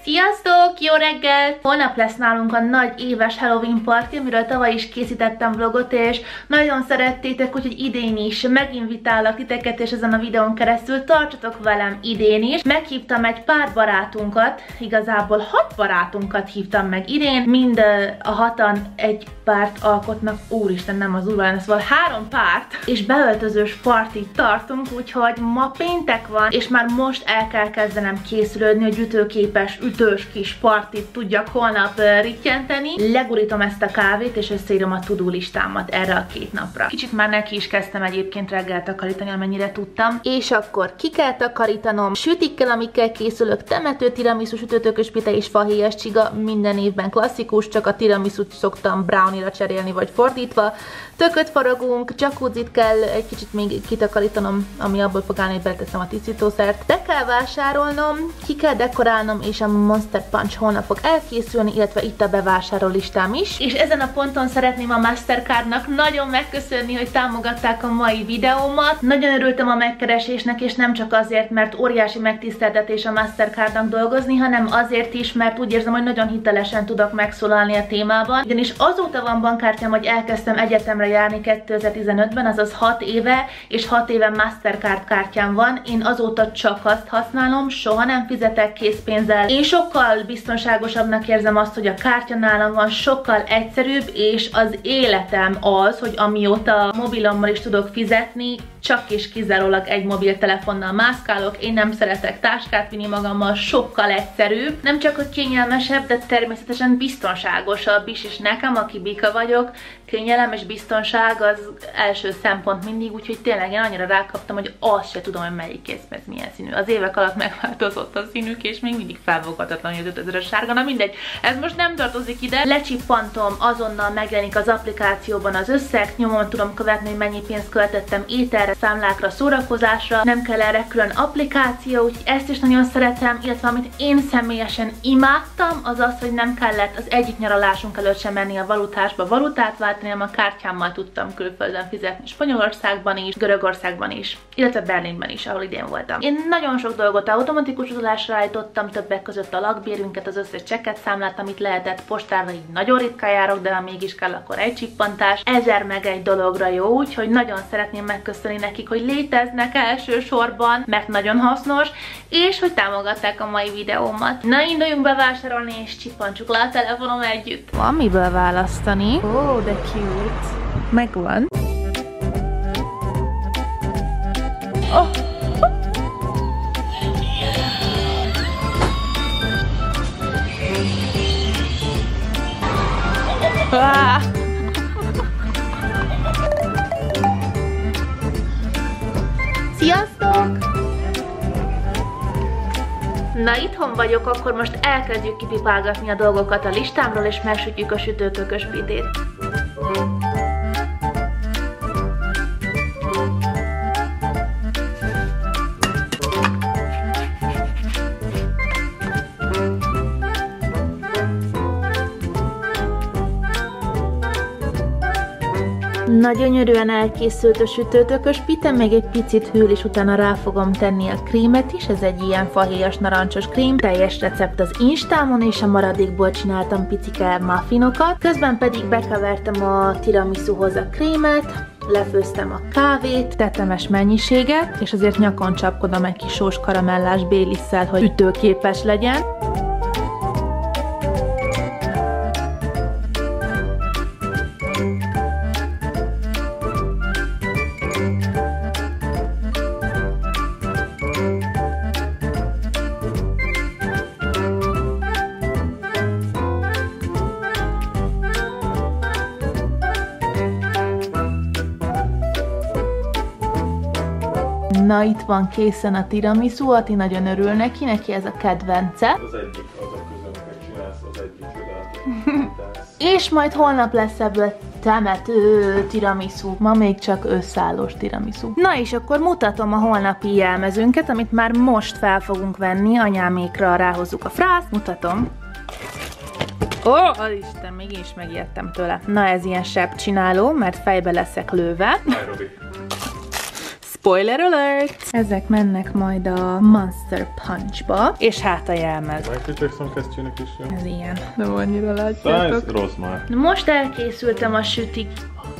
Sziasztok! Jó reggelt! Holnap lesz nálunk a nagy éves Halloween party, amiről tavaly is készítettem vlogot, és nagyon szerettétek, úgyhogy idén is meginvitálok titeket, és ezen a videón keresztül tartsatok velem idén is. Meghívtam egy pár barátunkat, igazából 6 barátunkat hívtam meg idén, mind a 6-an egy párt alkotnak, úristen, nem az úrvalán, szóval 3 párt, és beöltözős partit tartunk, úgyhogy ma péntek van, és már most el kell kezdenem készülődni, hogy ütőképes, ütős kis partit tudjak holnap rittyenteni. Legurítom ezt a kávét, és összeírom a to-do listámat erre a 2 napra. Kicsit már neki is kezdtem egyébként reggel takarítani, amennyire tudtam. És akkor ki kell takarítanom, sütikkel, amikkel készülök, temető, tiramisu, sütőtökös pite és fahéjas csiga, minden évben klasszikus, csak a tiramisut szoktam brownie-ra cserélni, vagy fordítva. Tököt faragunk, jacuzzit kell egy kicsit még kitakarítanom, ami abból fog állni, hogy beleteszem a tisztítószert. Be kell vásárolnom, ki kell dekorálnom, és a Monster Punch holnap fog elkészülni, illetve itt a bevásárló listám is. És ezen a ponton szeretném a Mastercardnak nagyon megköszönni, hogy támogatták a mai videómat. Nagyon örültem a megkeresésnek, és nem csak azért, mert óriási megtiszteltetés a Mastercardnak dolgozni, hanem azért is, mert úgy érzem, hogy nagyon hitelesen tudok megszólalni a témában. Ugyanis azóta van bankkártyám, hogy elkezdtem egyetemre járni 2015-ben, azaz 6 éve, és 6 éve Mastercard kártyám van. Én azóta csak azt használom, soha nem fizetek készpénzzel. Én sokkal biztonságosabbnak érzem azt, hogy a kártya nálam van, sokkal egyszerűbb, és az életem az, hogy amióta mobilommal is tudok fizetni, csak és kizárólag egy mobiltelefonnal mászkálok, én nem szeretek táskát vinni magammal, sokkal egyszerűbb. Nem csak hogy kényelmesebb, de természetesen biztonságosabb is, és nekem, aki bika vagyok, kényelem és biztonság az első szempont mindig, úgyhogy tényleg én annyira rákaptam, hogy azt se tudom, hogy melyik készpénz milyen színű. Az évek alatt megváltozott a színük, és még mindig felfoghatatlan, hogy az 5000-es sárga. Na mindegy, ez most nem tartozik ide. Lecsippantom, azonnal megjelenik az applikációban az összeg, nyomon tudom követni, hogy mennyi pénzt költöttem ételre, számlákra, szórakozásra, nem kell erre külön applikáció, úgyhogy ezt is nagyon szeretem, illetve amit én személyesen imádtam, az az, hogy nem kellett az egyik nyaralásunk előtt sem menni a valutásba valutát váltani, hanem a kártyámmal tudtam külföldön fizetni, Spanyolországban is, Görögországban is, illetve Berlinben is, ahol idén voltam. Én nagyon sok dolgot automatikus utalásra állítottam, többek között a lakbérünket, az összes csekket, számlát, amit lehetett, postárra így nagyon ritkán járok, de ha mégis kell, akkor egy csippantás. 1000 meg egy dologra jó, úgyhogy nagyon szeretném megköszönni nekik, hogy léteznek elsősorban, mert nagyon hasznos, és hogy támogatták a mai videómat. Na, induljunk bevásárolni, és csippantsuk le a telefonom együtt. Van miből választani. Ó, de cute. Megvan. Oh. Ah. Sziasztok! Na, itthon vagyok, akkor most elkezdjük kipipálgatni a dolgokat a listámról, és megsütjük a sütőtökös pitét. Na, gyönyörűen elkészült a sütőtökös pite, még egy picit hűl, és utána rá fogom tenni a krémet is, ez egy ilyen fahéjas narancsos krém, teljes recept az Instámon, és a maradékból csináltam picike muffinokat, közben pedig bekevertem a tiramisuhoz a krémet, lefőztem a kávét, tetemes mennyiséget, és azért nyakon csapkodom egy kis sós karamellás Baileysszel, hogy ütőképes legyen. Na, itt van készen a tiramisu, Ati nagyon örül neki ez a kedvence. Az egyik az a közömöket csinálsz, az egyik csodálatos. És majd holnap lesz ebből temető tiramisu. Ma még csak összeállós tiramisu. Na, és akkor mutatom a holnapi jelmezünket, amit már most fel fogunk venni. Anyámékra ráhozzuk a frászt. Mutatom. Ó, az Isten, még én is megijedtem tőle. Na, ez ilyen sebcsináló, mert fejbe leszek lőve. Spoiler alert! Ezek mennek majd a Monster Punchba, és hát a jelmez. Michael Jackson kesztyűnek is jó. Ez ilyen. Nem annyira De látjátok. ez rossz már. Most elkészültem a sütik.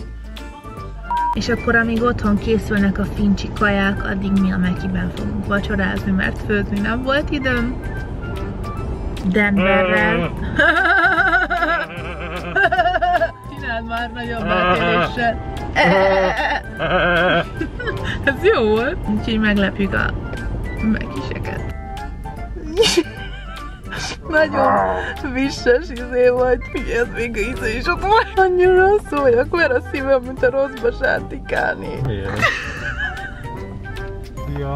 És akkor, amíg otthon készülnek a fincsi kaják, addig mi a Mekiben fogunk vacsorázni, mert főzni nem volt időm. Denverrel. Csináld már nagyobb eltéréssel. Ez jó volt. Úgyhogy meglepjük a Mekiseket. Nagyon visses izé vagy. Figyelj, még a íze is ott van. Annyira szóljak, mert a szívem, mint a rosszba sátikálni. Miért? Ja.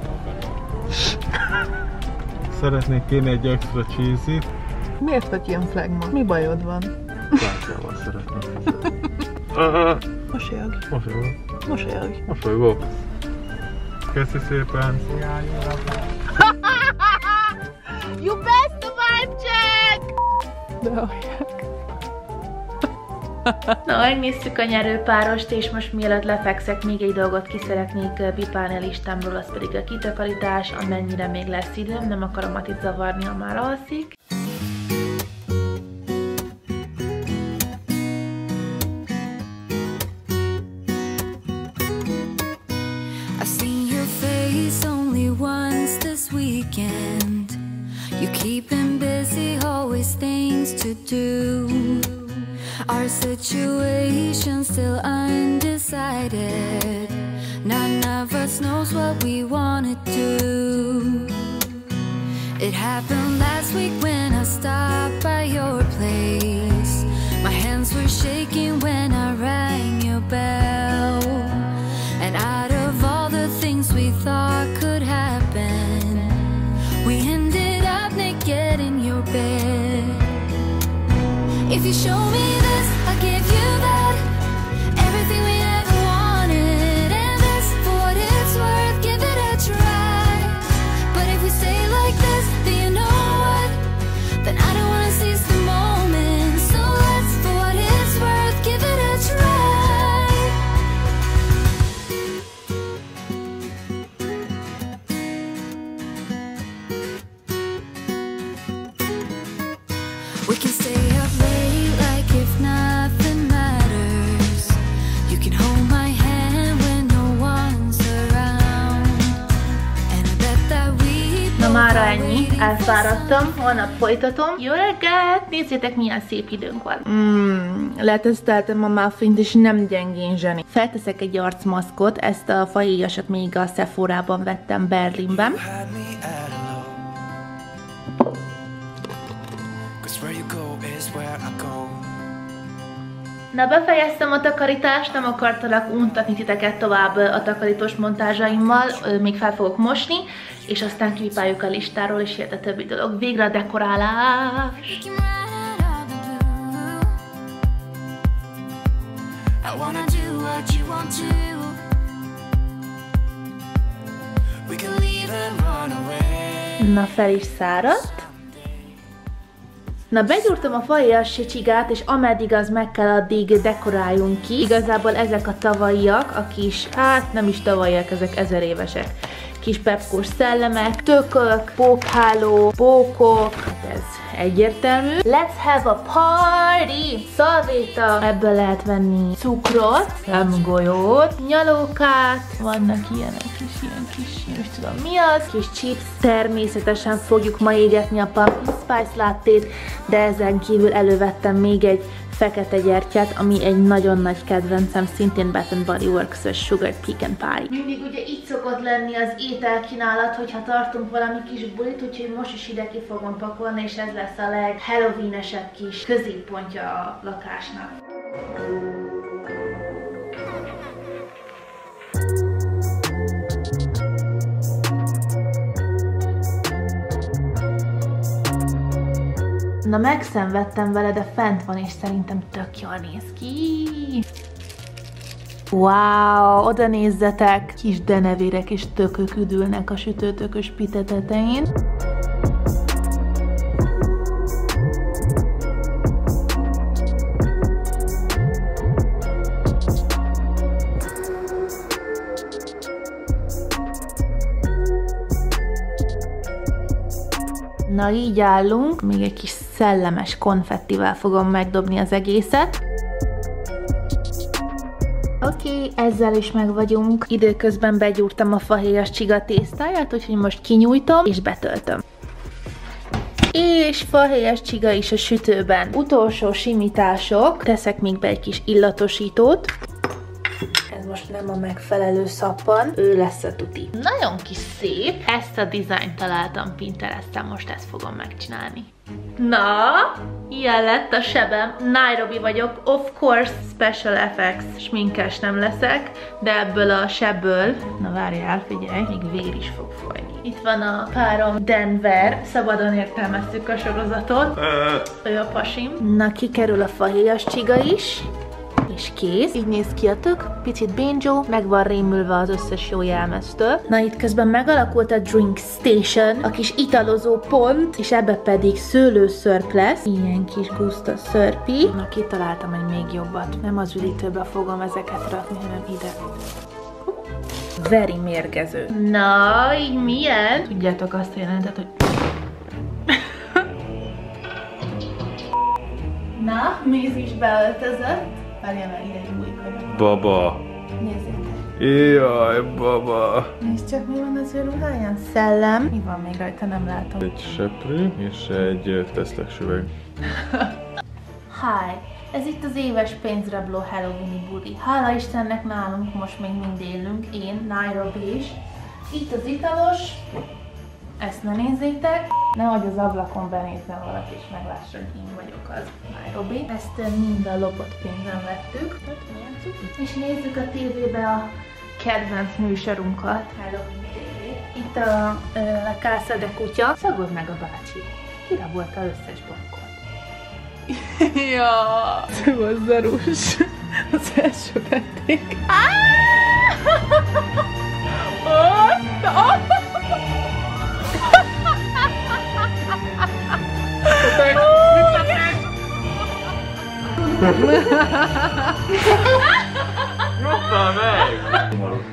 Szeretnék kérni egy extra cheesy-t. Miért vagy ilyen flagma? Mi bajod van? Tárgyával szeretnék fizetni. Mosolyogj. Mosolyogok. Mosolyogj. Mosolygok. Köszi szépen. You best a vibe check! De hallják. Na, megnéztük a nyerőpárost, és most mielőtt lefekszek, még egy dolgot ki szeretnék pipálni a listámról, az pedig a kitakarítás, amennyire még lesz időm, nem akarom Matit zavarni, ha már alszik. You keep him busy, always things to do. Our situation still undecided. None of us knows what we wanna do. It happened last week when I stopped by your place. My hands were shaking when I rang your bell. And out of all the things we thought could happen, we ended up naked in your bed. If you show me this, I'll give you that. Everything we ever wanted, and this, for what it's worth, give it a try. But if we stay like this, then you know what? Then I don't wanna seize the moment. So let's, for what it's worth, give it a try. We can stay up late like if nothing matters. You can hold my hand when no one's around. And I bet that we Na mára ennyi, elfáradtam, holnap folytatom. Jó reggelt! Nézzétek, milyen szép időnk van. Leteszteltem a muffint, és nem gyengén zseni. Felteszek egy arcmaszkot, ezt a fahéjasat még a Sephorában vettem Berlinben. Na, befejeztem a takarítást, nem akartalak untatni titeket tovább a takarítós montázsaimmal, még fel fogok mosni, és aztán kipipáljuk a listáról, és jött a többi dolog. Végre a dekorálás! Na, fel is száradt. Na, begyúrtam a fahéjas csigát, és ameddig az meg kell, addig dekoráljunk ki. Igazából ezek a tavalyiak, a kis, hát nem is tavalyiak, ezek 1000 évesek. Kis pepkós szellemek, tökök, pókháló, pókok, ez egyértelmű. Let's have a party! Szalvéta, ebből lehet venni cukrot, szemgolyót, nyalókát, vannak ilyenek is, ilyen kis, nem is tudom mi az, kis chips. Természetesen fogjuk ma égetni a pumpkin spice lattét, de ezen kívül elővettem még egy fekete gyertyát, ami egy nagyon nagy kedvencem, szintén Bath & Body Works-ös Sugar Pecan Pie. Mindig ugye így szokott lenni az ételkínálat, hogyha tartunk valami kis bulit, úgyhogy most is ide ki fogom pakolni, és ez lesz a leg-Halloween-esebb kis középpontja a lakásnak. Na, megszenvedtem vele, de fent van, és szerintem tök jól néz ki. Wow, oda nézzetek! Kis denevérek és tökök üdülnek a sütőtökös pite tetején. Na, így állunk. Még egy kis szellemes konfettivel fogom megdobni az egészet. Oké, ezzel is meg vagyunk. Időközben begyúrtam a fahéjas csiga tésztáját, úgyhogy most kinyújtom és betöltöm. És fahéjas csiga is a sütőben. Utolsó simítások. Teszek még be egy kis illatosítót. Ez most nem a megfelelő szappan, ő lesz a tuti. Nagyon kis szép. Ezt a dizájnt találtam Pinteresten, most ezt fogom megcsinálni. Na, ilyen lett a sebem. Nairobi vagyok, of course special effects. Sminkes nem leszek, de ebből a sebből, na várjál, figyelj, még vér is fog folyni. Itt van a párom Denver, szabadon értelmeztük a sorozatot. Ő a pasim. Na, kikerül a fahéjas csiga is. És kész. Így néz ki a tök, picit bénzsó, meg van rémülve az összes jó jelmeztől. Na, itt közben megalakult a Drink Station, a kis italozó pont, és ebbe pedig szőlőszörp lesz. Ilyen kis guszta szörpi. Na, kitaláltam egy még jobbat. Nem az üdítőbe fogom ezeket rakni, hanem ide. Very mérgező. Na, így milyen? Tudjátok azt a jelentet, hogy... Na, Méz is beöltözött. Várjál már, ide nyújkodom. Baba. Nézzétek. Jaj, baba. Nézd csak, mi van az ő ruháján. Szellem. Mi van még rajta, nem látom. Egy seprű és egy tesztek süveg. Hi! Ez itt az éves pénzrabló Halloween-i buli. Hála Istennek nálunk most még mind élünk, én, Nairobi is. Itt az italos. Ezt ne nézzétek. Nehogy az ablakon benézzen valaki és meglássa, hogy én vagyok az Nairobi. Ezt mind a lopott pénzen vettük. És nézzük a tévébe a kedvenc műsorunkat. Halloween TV. Itt a La Casa de Kutya. Szagod meg a bácsi. Kirabolta összes bankot. Ja, ez volt zarús. Az első vették. Nyugodtan meg!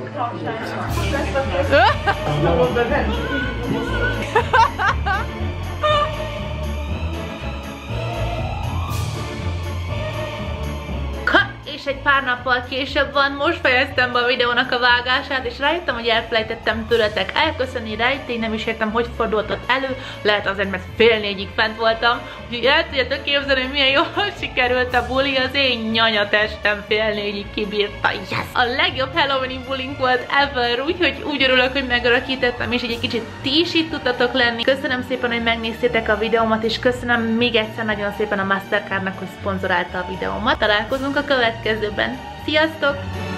És egy pár nappal később van, most fejeztem be a videónak a vágását, és rájöttem, hogy elfelejtettem tőletek elköszönni, rájöttem, nem is értem, hogy fordult ott elő, lehet azért, mert fél négyig fent voltam, úgyhogy el tudjátok képzelni, hogy milyen jól sikerült a buli, az én nyanyatestem fél négyig kibírta, yes! A legjobb Halloween bulink volt ever, úgyhogy úgy örülök, hogy megörökítettem, és egy kicsit ti is itt tudtatok lenni. Köszönöm szépen, hogy megnéztétek a videómat, és köszönöm még egyszer nagyon szépen a Mastercardnak, hogy szponzorálta a videómat. Találkozunk a következőben. Sziasztok!